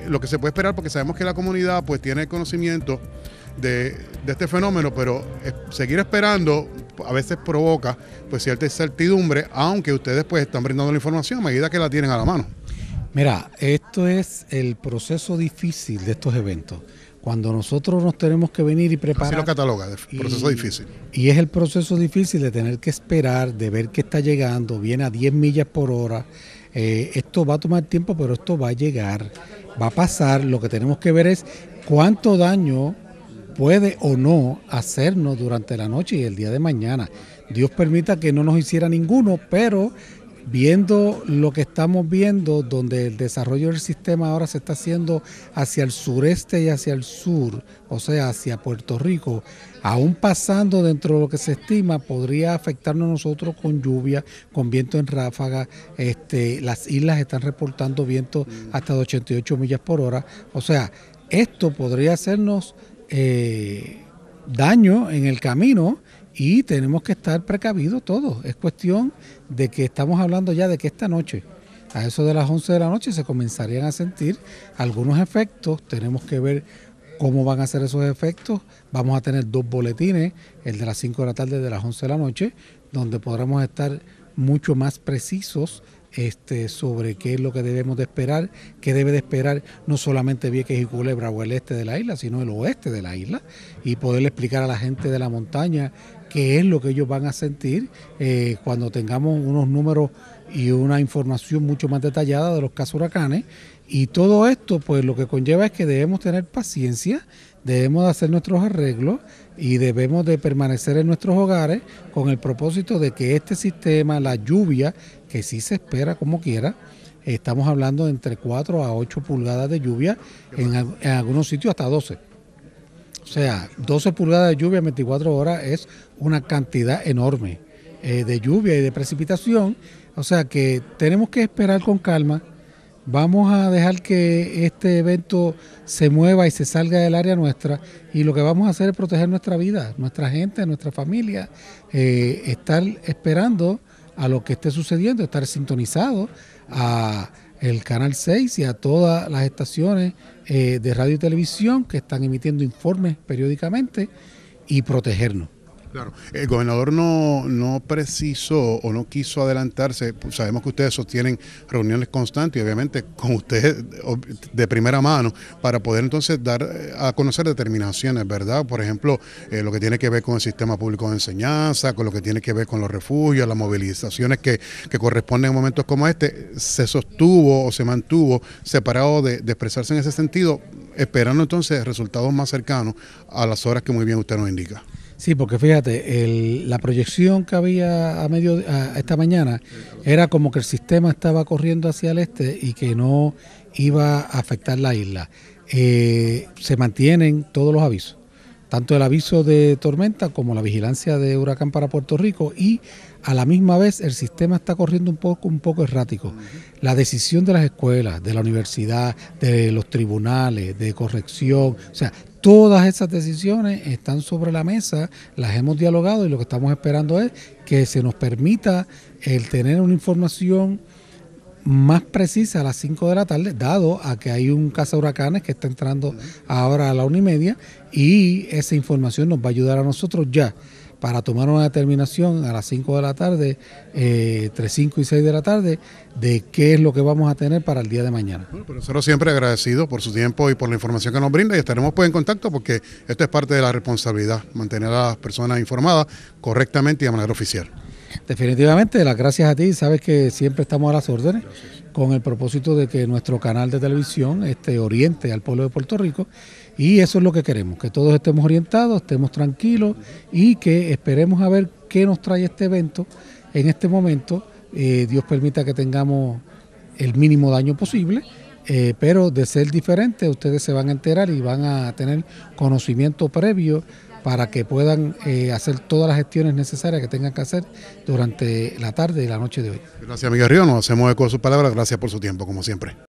lo que se puede esperar, porque sabemos que la comunidad pues tiene conocimiento de este fenómeno, pero seguir esperando a veces provoca pues cierta incertidumbre, aunque ustedes pues están brindando la información a medida que la tienen a la mano. Mira, esto es el proceso difícil de estos eventos. Cuando nosotros nos tenemos que venir y preparar. Así lo cataloga, proceso difícil. Y es el proceso difícil de tener que esperar, de ver que está llegando, viene a 10 millas por hora. Esto va a tomar tiempo, pero esto va a llegar, va a pasar. Lo que tenemos que ver es cuánto daño puede o no hacernos durante la noche y el día de mañana. Dios permita que no nos hiciera ninguno, pero viendo lo que estamos viendo, donde el desarrollo del sistema ahora se está haciendo hacia el sureste y hacia el sur, o sea, hacia Puerto Rico, aún pasando dentro de lo que se estima, podría afectarnos a nosotros con lluvia, con viento en ráfaga. Las islas están reportando vientos hasta de 88 millas por hora. O sea, esto podría hacernos daño en el camino y tenemos que estar precavidos todos. Es cuestión de que estamos hablando ya de que esta noche, a eso de las 11 de la noche, se comenzarían a sentir algunos efectos. Tenemos que ver cómo van a ser esos efectos. Vamos a tener 2 boletines, el de las 5 de la tarde y el de las 11 de la noche, donde podremos estar mucho más precisos sobre qué es lo que debemos de esperar, qué debe de esperar no solamente Vieques y Culebra o el este de la isla, sino el oeste de la isla, y poderle explicar a la gente de la montaña qué es lo que ellos van a sentir cuando tengamos unos números y una información mucho más detallada de los casos huracanes. Y todo esto pues lo que conlleva es que debemos tener paciencia, debemos de hacer nuestros arreglos y debemos de permanecer en nuestros hogares con el propósito de que este sistema, la lluvia, que sí se espera como quiera, estamos hablando de entre 4 a 8 pulgadas de lluvia, en algunos sitios hasta 12. O sea, 12 pulgadas de lluvia en 24 horas es una cantidad enorme de lluvia y de precipitación. O sea que tenemos que esperar con calma. Vamos a dejar que este evento se mueva y se salga del área nuestra, y lo que vamos a hacer es proteger nuestra vida, nuestra gente, nuestra familia, estar esperando a lo que esté sucediendo, estar sintonizado a el Canal 6 y a todas las estaciones de radio y televisión que están emitiendo informes periódicamente y protegernos. Claro, el gobernador no precisó o no quiso adelantarse. Pues sabemos que ustedes sostienen reuniones constantes y obviamente con ustedes de primera mano para poder entonces dar a conocer determinaciones, ¿verdad? Por ejemplo, lo que tiene que ver con el sistema público de enseñanza, con lo que tiene que ver con los refugios, las movilizaciones que corresponden en momentos como este. Se sostuvo o se mantuvo separado de expresarse en ese sentido, esperando entonces resultados más cercanos a las horas que muy bien usted nos indica. Sí, porque fíjate, la proyección que había esta mañana era como que el sistema estaba corriendo hacia el este y que no iba a afectar la isla. Se mantienen todos los avisos, tanto el aviso de tormenta como la vigilancia de huracán para Puerto Rico, y a la misma vez el sistema está corriendo un poco errático. La decisión de las escuelas, de la universidad, de los tribunales, de corrección, o sea, todas esas decisiones están sobre la mesa, las hemos dialogado y lo que estamos esperando es que se nos permita el tener una información más precisa a las 5 de la tarde, dado a que hay un cazahuracanes que está entrando ahora a la 1:30, y esa información nos va a ayudar a nosotros ya para tomar una determinación a las 5 de la tarde, entre 5 y 6 de la tarde, de qué es lo que vamos a tener para el día de mañana. Bueno, pero nosotros siempre agradecidos por su tiempo y por la información que nos brinda, y estaremos pues en contacto porque esto es parte de la responsabilidad, mantener a las personas informadas correctamente y de manera oficial. Definitivamente, las gracias a ti. Sabes que siempre estamos a las órdenes con el propósito de que nuestro canal de televisión oriente al pueblo de Puerto Rico, y eso es lo que queremos, que todos estemos orientados, estemos tranquilos y que esperemos a ver qué nos trae este evento en este momento. Dios permita que tengamos el mínimo daño posible, pero de ser diferente ustedes se van a enterar y van a tener conocimiento previo para que puedan hacer todas las gestiones necesarias que tengan que hacer durante la tarde y la noche de hoy. Gracias, Miguel Río. Nos hacemos eco de sus palabras. Gracias por su tiempo, como siempre.